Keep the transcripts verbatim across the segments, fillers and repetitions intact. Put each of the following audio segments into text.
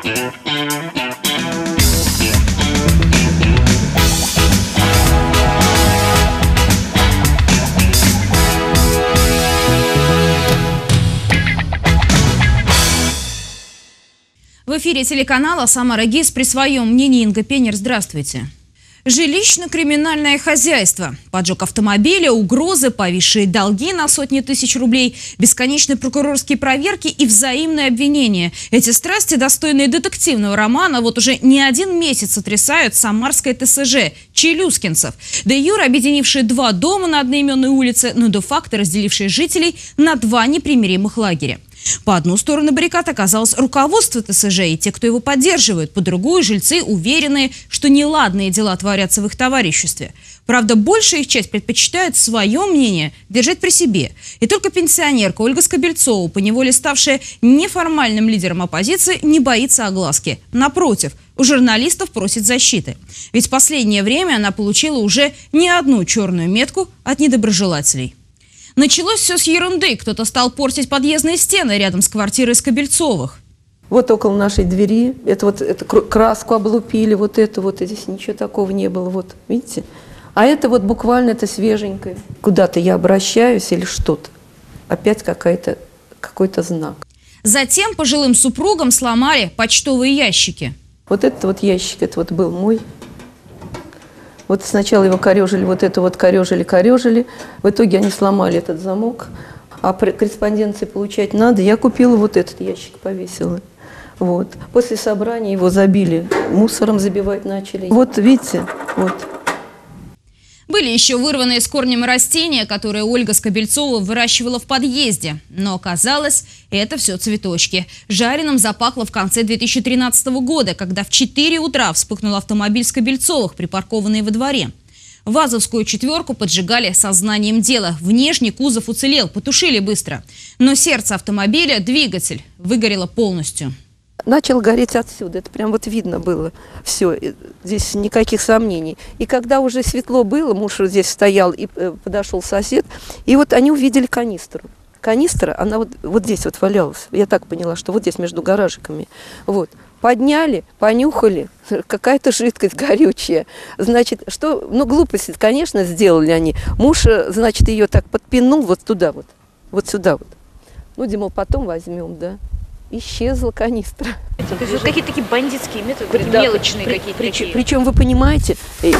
В эфире телеканала «Самара ГИС» при своем мнении Инга Пенер. Здравствуйте. Жилищно-криминальное хозяйство, поджог автомобиля, угрозы, повисшие долги на сотни тысяч рублей, бесконечные прокурорские проверки и взаимные обвинения. Эти страсти, достойные детективного романа, вот уже не один месяц сотрясают самарское ТСЖ челюскинцев. Де юре объединившие два дома на одноименной улице, но де-факто разделившие жителей на два непримиримых лагеря. По одну сторону баррикад оказалось руководство ТСЖ и те, кто его поддерживает, по другую – жильцы, уверенные, что неладные дела творятся в их товариществе. Правда, большая их часть предпочитает свое мнение держать при себе. И только пенсионерка Ольга Скобельцова, поневоле ставшая неформальным лидером оппозиции, не боится огласки. Напротив, у журналистов просит защиты. Ведь в последнее время она получила уже не одну черную метку от недоброжелателей. Началось все с ерунды. Кто-то стал портить подъездные стены рядом с квартирой Скобельцовых. Вот около нашей двери, это вот это краску облупили, вот это вот, и здесь ничего такого не было, вот, видите? А это вот буквально это свеженькое. Куда-то я обращаюсь или что-то. Опять какая-то, какой-то знак. Затем пожилым супругам сломали почтовые ящики. Вот этот вот ящик, это вот был мой. Вот сначала его корежили, вот это вот корежили, корежили. В итоге они сломали этот замок. А корреспонденции получать надо. Я купила вот этот ящик, повесила. Вот. После собрания его забили, мусором забивать начали. Вот видите, вот. Были еще вырванные с корнем растения, которые Ольга Скобельцова выращивала в подъезде. Но оказалось, это все цветочки. Жареным запахло в конце две тысячи тринадцатого года, когда в четыре утра вспыхнул автомобиль Скобельцовых, припаркованный во дворе. ВАЗовскую четверку поджигали сознанием дела. Внешний кузов уцелел, потушили быстро. Но сердце автомобиля, двигатель, выгорело полностью. Начал гореть отсюда, это прям вот видно было все, здесь никаких сомнений. И когда уже светло было, муж здесь стоял и подошел сосед, и вот они увидели канистру. Канистра, она вот, вот здесь вот валялась, я так поняла, что вот здесь между гаражиками. Вот. Подняли, понюхали, какая-то жидкость горючая. Значит, что, ну глупости, конечно, сделали они. Муж, значит, ее так подпинул вот туда вот, вот сюда вот. Ну, Дима, потом возьмем, да. Исчезла канистра. То есть какие-то такие бандитские методы, да, мелочные при, какие-то при, такие. Причем вы понимаете,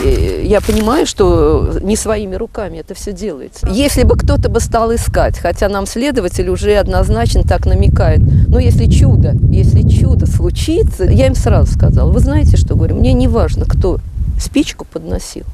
я понимаю, что не своими руками это все делается. Если бы кто-то бы стал искать, хотя нам следователь уже однозначно так намекает, но если чудо, если чудо случится, я им сразу сказала, вы знаете, что говорю, мне не важно, кто спичку подносил,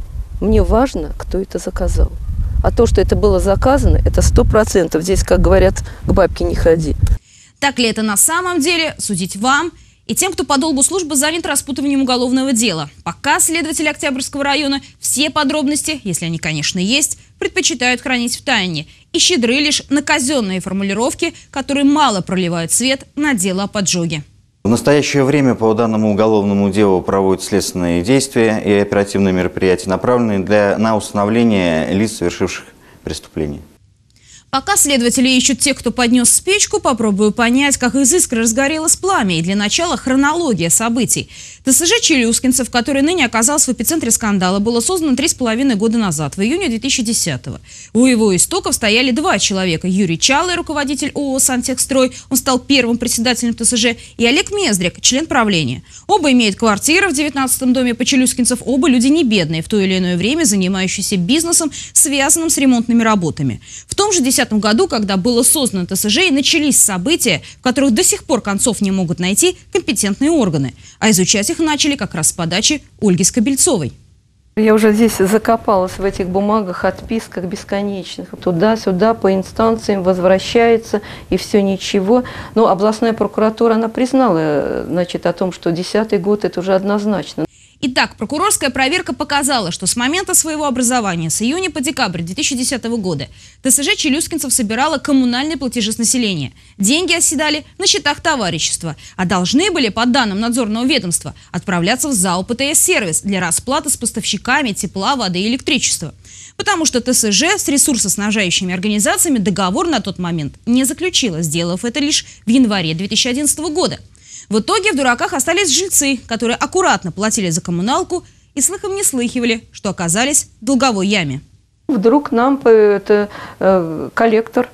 мне важно, кто это заказал. А то, что это было заказано, это сто процентов. Здесь, как говорят, к бабке не ходи. Так ли это на самом деле, судить вам и тем, кто по долгу службы занят распутыванием уголовного дела. Пока следователи Октябрьского района все подробности, если они, конечно, есть, предпочитают хранить в тайне и щедры лишь на казенные формулировки, которые мало проливают свет на дело о поджоге. В настоящее время по данному уголовному делу проводят следственные действия и оперативные мероприятия, направленные для, на установление лиц, совершивших преступление. Пока следователи ищут тех, кто поднес спичку, попробую понять, как из искры разгорелось пламя. И для начала хронология событий. ТСЖ челюскинцев, который ныне оказался в эпицентре скандала, было создано три с половиной года назад, в июне две тысячи десятого. У его истоков стояли два человека. Юрий Чалый, руководитель ООО «Сантехстрой», он стал первым председателем ТСЖ, и Олег Мездрик, член правления. Оба имеют квартиры в девятнадцатом доме по челюскинцев, оба люди не бедные, в то или иное время занимающиеся бизнесом, связанным с ремонтными работами. В том же две тысячи десятом году, когда было создано ТСЖ, и начались события, в которых до сих пор концов не могут найти компетентные органы. А изучать их начали как раз с подачи Ольги Скобельцовой. Я уже здесь закопалась в этих бумагах, отписках бесконечных. Туда-сюда по инстанциям возвращается, и все ничего. Но областная прокуратура, она признала, значит, о том, что десятый год это уже однозначно. Итак, прокурорская проверка показала, что с момента своего образования, с июня по декабрь две тысячи десятого года, ТСЖ челюскинцев собирала коммунальные платежи с населения. Деньги оседали на счетах товарищества, а должны были, по данным надзорного ведомства, отправляться в ЗАО ПТС-сервис для расплаты с поставщиками тепла, воды и электричества. Потому что ТСЖ с ресурсоснабжающими организациями договор на тот момент не заключила, сделав это лишь в январе две тысячи одиннадцатого года. В итоге в дураках остались жильцы, которые аккуратно платили за коммуналку и слыхом не слыхивали, что оказались в долговой яме. Вдруг нам это, э, коллектор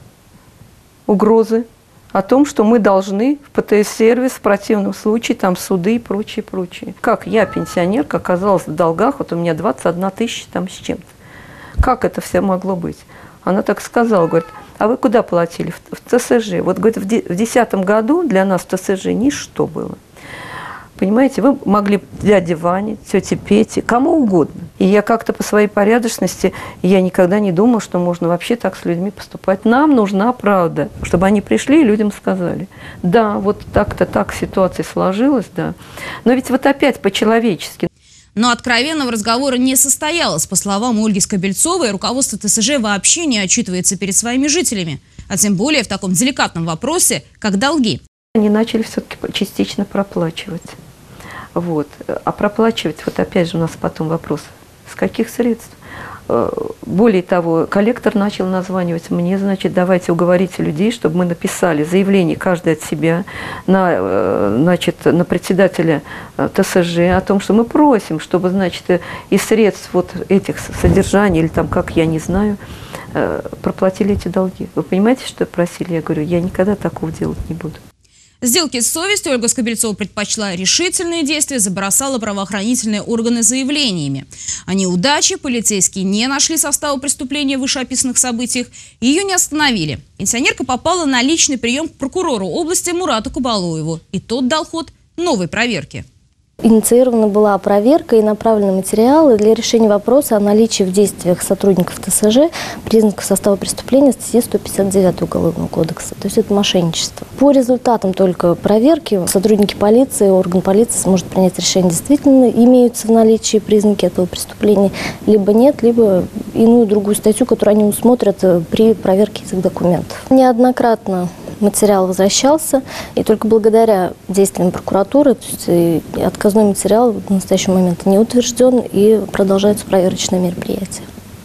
угрозы о том, что мы должны в ПТС-сервис, в противном случае там суды и прочее, прочее. Как я, пенсионерка, оказалась в долгах, вот у меня двадцать одна тысяча там с чем-то. Как это все могло быть? Она так сказала, говорит, а вы куда платили? В, в ТСЖ. Вот, говорит, в две тысячи десятом году для нас в ТСЖ ничто было. Понимаете, вы могли дяде Ване, тете Пете, кому угодно. И я как-то по своей порядочности, я никогда не думала, что можно вообще так с людьми поступать. Нам нужна правда, чтобы они пришли и людям сказали. Да, вот так-то так ситуация сложилась, да. Но ведь вот опять по-человечески. Но откровенного разговора не состоялось. По словам Ольги Скобельцовой, руководство ТСЖ вообще не отчитывается перед своими жителями. А тем более в таком деликатном вопросе, как долги. Они начали все-таки частично проплачивать. Вот. А проплачивать, вот опять же у нас потом вопрос, с каких средств? Более того, коллектор начал названивать мне, значит, давайте уговорите людей, чтобы мы написали заявление каждый от себя на, значит, на председателя ТСЖ о том, что мы просим, чтобы, значит, из средств вот этих содержаний, или там, как я не знаю, проплатили эти долги. Вы понимаете, что просили? Я говорю, я никогда такого делать не буду. Сделки с совестью Ольга Скобельцова предпочла решительные действия, забросала правоохранительные органы заявлениями. О неудаче полицейские не нашли состава преступления в вышеописанных событиях, ее не остановили. Пенсионерка попала на личный прием к прокурору области Мурату Кубалоеву, и тот дал ход новой проверке. Инициирована была проверка и направлены материалы для решения вопроса о наличии в действиях сотрудников ТСЖ признаков состава преступления статьи сто пятьдесят девять Уголовного кодекса. То есть это мошенничество. По результатам только проверки сотрудники полиции, орган полиции сможет принять решение, действительно имеются в наличии признаки этого преступления, либо нет, либо иную другую статью, которую они усмотрят при проверке этих документов. Неоднократно материал возвращался, и только благодаря действиям прокуратуры, то есть отказной материал в настоящий момент не утвержден, и продолжаются проверочные мероприятия.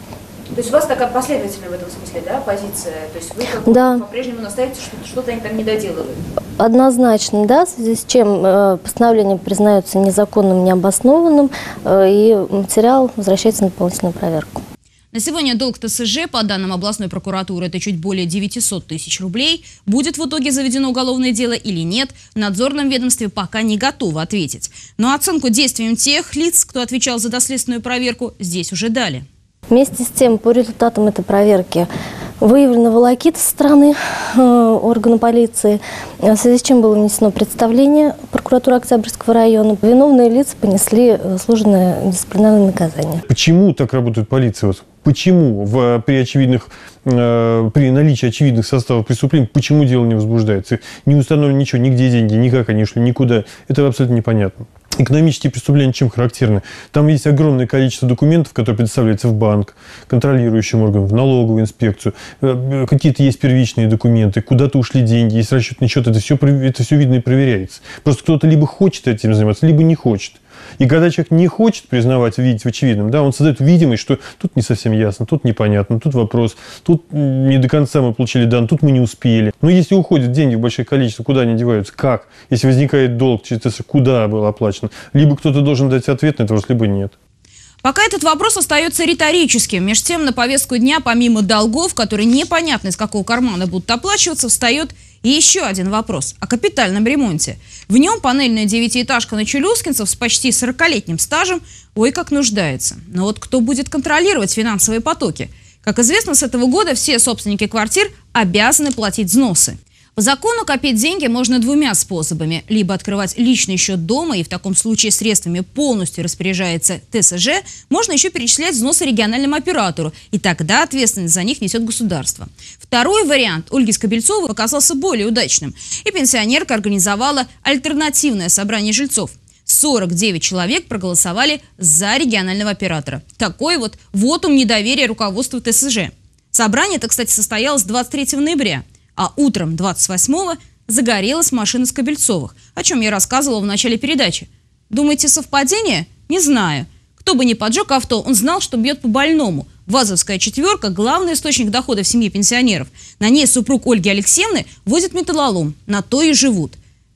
То есть у вас такая последовательная в этом смысле, да, позиция? То есть вы как да. бы по-прежнему настаиваете, что что-то они там не доделывают? Однозначно, да, в связи с чем э, постановление признается незаконным, необоснованным, э, и материал возвращается на дополнительную проверку. На сегодня долг ТСЖ, по данным областной прокуратуры, это чуть более девятисот тысяч рублей. Будет в итоге заведено уголовное дело или нет, в надзорном ведомстве пока не готовы ответить. Но оценку действиям тех лиц, кто отвечал за доследственную проверку, здесь уже дали. Вместе с тем, по результатам этой проверки выявлена волокита со стороны э, органа полиции, в связи с чем было внесено представление прокуратуры Октябрьского района. Виновные лица понесли заслуженное дисциплинарное наказание. Почему так работает полиция? Вот почему в, при, очевидных, э, при наличии очевидных составов преступлений, почему дело не возбуждается? Не установлено ничего, нигде деньги, никак они шли, никуда. Это абсолютно непонятно. Экономические преступления чем характерны? Там есть огромное количество документов, которые предоставляются в банк, контролирующим органам, в налоговую инспекцию. Какие-то есть первичные документы, куда-то ушли деньги, есть расчетный счет. Это все, это все видно и проверяется. Просто кто-то либо хочет этим заниматься, либо не хочет. И когда человек не хочет признавать, видеть в очевидном, да, он создает видимость, что тут не совсем ясно, тут непонятно, тут вопрос, тут не до конца мы получили данные, тут мы не успели. Но если уходят деньги в большое количество, куда они деваются, как? Если возникает долг, куда было оплачено? Либо кто-то должен дать ответ на это, либо нет. Пока этот вопрос остается риторическим. Между тем, на повестку дня, помимо долгов, которые непонятно из какого кармана будут оплачиваться, встает и еще один вопрос о капитальном ремонте. В нем панельная девятиэтажка на Челюскинцев с почти сорокалетним стажем ой как нуждается. Но вот кто будет контролировать финансовые потоки? Как известно, с этого года все собственники квартир обязаны платить взносы. По закону копить деньги можно двумя способами. Либо открывать личный счет дома, и в таком случае средствами полностью распоряжается ТСЖ, можно еще перечислять взносы региональному оператору, и тогда ответственность за них несет государство. Второй вариант Ольги Скобельцовой показался более удачным, и пенсионерка организовала альтернативное собрание жильцов. сорок девять человек проголосовали за регионального оператора. Такой вот вотум недоверия руководству ТСЖ. Собрание это, кстати, состоялось двадцать третьего ноября. А утром двадцать восьмого загорелась машина Скобельцовых, о чем я рассказывала в начале передачи. Думаете, совпадение? Не знаю. Кто бы ни поджег авто, он знал, что бьет по больному. ВАЗовская четверка – главный источник дохода в семье пенсионеров. На ней супруг Ольги Алексеевны возит металлолом. На то и живут.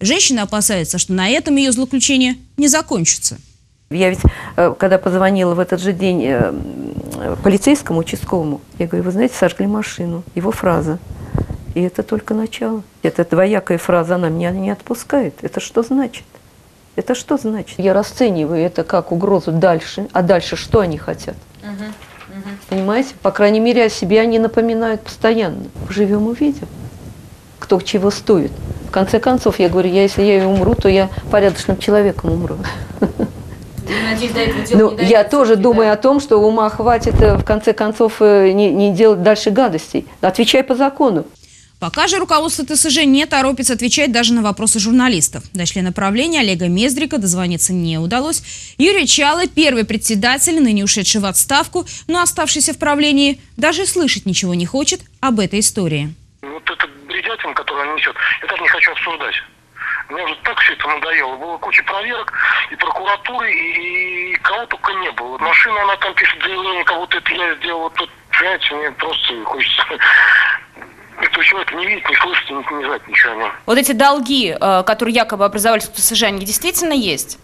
Женщина опасается, что на этом ее злоключение не закончится. Я ведь, когда позвонила в этот же день полицейскому участковому, я говорю, вы знаете, сожгли машину. Его фраза. И это только начало. Эта двоякая фраза, она меня не отпускает. Это что значит? Это что значит? Я расцениваю это как угрозу дальше. А дальше что они хотят? Угу, угу. Понимаете? По крайней мере, о себе они напоминают постоянно. Живем, увидим, кто чего стоит. В конце концов, я говорю, я, если я и умру, то я порядочным человеком умру. Надеюсь, до этого дела Ну, не я тоже думаю о том, что ума хватит, в конце концов, не, не делать дальше гадостей. Отвечай по закону. Пока же руководство ТСЖ не торопится отвечать даже на вопросы журналистов. До члена правления Олега Мездрика дозвониться не удалось. Юрий Чало, первый председатель, ныне ушедший в отставку, но оставшийся в правлении, даже слышать ничего не хочет об этой истории. Вот это бредятина, которую он несет, я даже не хочу обсуждать. Мне уже так все это надоело. Было куча проверок и прокуратуры, и, и кого только не было. Вот машина, она там пишет заявление, кого-то это я сделал. Вот тут, понимаете, мне просто хочется этого человека не видеть, не слышать, не, не знать ничего о нем. Вот эти долги, которые якобы образовались в ТСЖ, они действительно есть?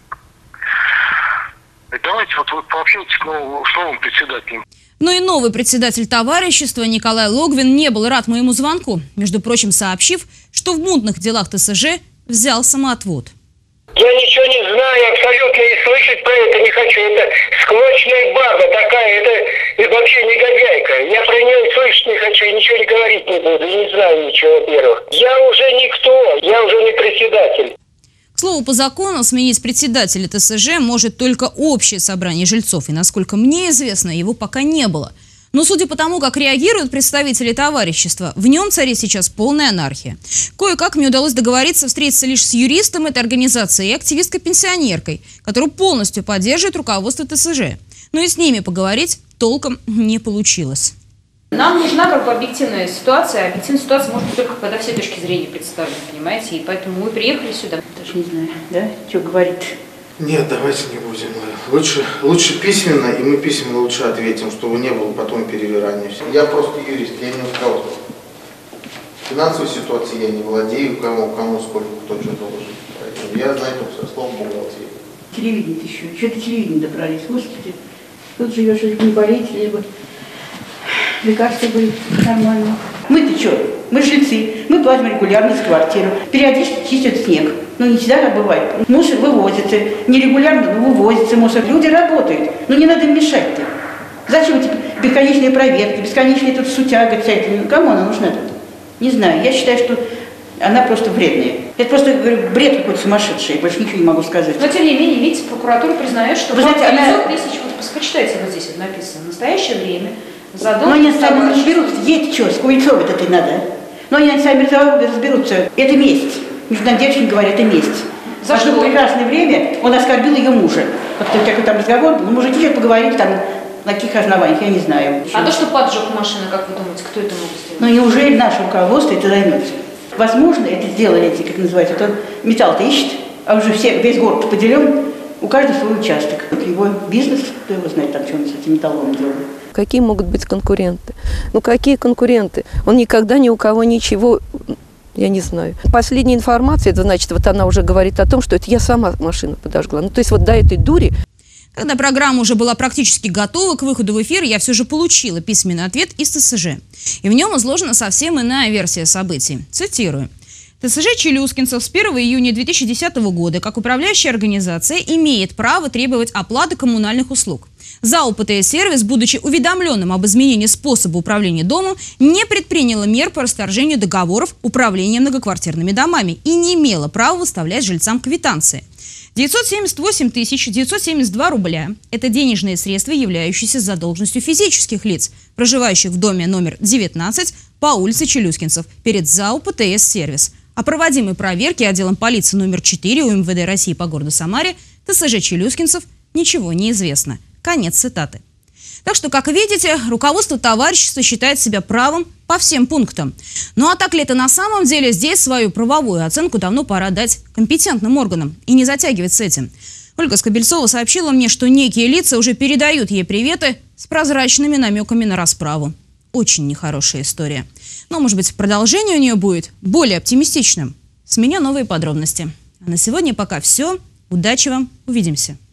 Давайте вот вы пообщайтесь с новым, с новым председателем. Но и новый председатель товарищества Николай Логвин не был рад моему звонку, между прочим, сообщив, что в мутных делах ТСЖ взял самоотвод. Я ничего не знаю, абсолютно и слышать про это не хочу. Это склочная баба такая, это, это вообще негодяйка. Я про нее слышать не хочу и ничего не говорить не буду, и не знаю ничего, во-первых. Я уже никто, я уже не председатель. К слову, по закону сменить председателя ТСЖ может только общее собрание жильцов, и, насколько мне известно, его пока не было. Но судя по тому, как реагируют представители товарищества, в нем царит сейчас полная анархия. Кое-как мне удалось договориться встретиться лишь с юристом этой организации и активисткой-пенсионеркой, которую полностью поддерживает руководство ТСЖ. Но и с ними поговорить толком не получилось. Нам нужна как бы объективная ситуация. Объективная ситуация может быть только когда все точки зрения представлены, понимаете? И поэтому мы приехали сюда. Даже не знаю, да, что говорит. Нет, давайте не будем. Лучше, лучше письменно, и мы письменно лучше ответим, чтобы не было потом перевирания. Я просто юрист, я не руководство. Финансовой ситуации я не владею, кому, кому сколько, кто что должен. Поэтому я знаю только со слов бухгалтерии. Телевидение еще. Что-то телевидение добрались. Господи, тут живешь, либо не болеть, либо лекарства были нормально. Мы-то что? Мы жильцы. Мы платим регулярно за квартиру. Периодически чистят снег. Ну, не всегда так бывает. Мусор вывозится. Нерегулярно, но вывозится мусор. Люди работают. Ну, не надо им мешать-то. Зачем эти бесконечные проверки, бесконечные тут сутяга вся эта? Ну, кому она нужна тут? Не знаю. Я считаю, что она просто вредная. Это просто, говорю, бред какой-то сумасшедший. Я больше ничего не могу сказать. Но, тем не менее, видите, прокуратура признает, что... Вы знаете, она... тысяч, вот, почитайте, вот здесь вот написано. В настоящее время задолг... Но они сами разберутся. Есть что, с Куйцовой это надо. Но они сами разберутся. Это месть. Между нами девочками говорят, это месть. За что? В прекрасное время он оскорбил ее мужа. Как-то такой там разговор был. Мужики что-то поговорили там, на каких основаниях, я не знаю. А то, что поджег машины, как вы думаете, кто это мог сделать? Ну неужели наше руководство это займется? Возможно, это сделали эти, как называется, это металл-то ищет, а уже все, весь город поделен, у каждого свой участок. Это его бизнес, кто его знает, там, что он с этим металлом делает. Какие могут быть конкуренты? Ну какие конкуренты? Он никогда ни у кого ничего... Я не знаю. Последняя информация, это значит, вот она уже говорит о том, что это я сама машину подожгла. Ну, то есть вот до этой дури. Когда программа уже была практически готова к выходу в эфир, я все же получила письменный ответ из ТСЖ. И в нем изложена совсем иная версия событий. Цитирую. ТСЖ Челюскинцев с первого июня две тысячи десятого года, как управляющая организация, имеет право требовать оплаты коммунальных услуг. ЗАО ПТС-сервис, будучи уведомленным об изменении способа управления домом, не предприняла мер по расторжению договоров управления многоквартирными домами и не имела права выставлять жильцам квитанции. девятьсот семьдесят восемь тысяч девятьсот семьдесят два рубля – это денежные средства, являющиеся задолженностью физических лиц, проживающих в доме номер девятнадцать по улице Челюскинцев перед ЗАО ПТС-сервис. О проводимой проверке отделом полиции номер четыре УМВД России по городу Самаре ТСЖ Челюскинцев ничего не известно. Конец цитаты. Так что, как видите, руководство товарищества считает себя правым по всем пунктам. Ну а так ли это на самом деле? Здесь свою правовую оценку давно пора дать компетентным органам и не затягивать с этим. Ольга Скобельцова сообщила мне, что некие лица уже передают ей приветы с прозрачными намеками на расправу. Очень нехорошая история. Но, может быть, продолжение у нее будет более оптимистичным. С меня новые подробности. А на сегодня пока все. Удачи вам. Увидимся.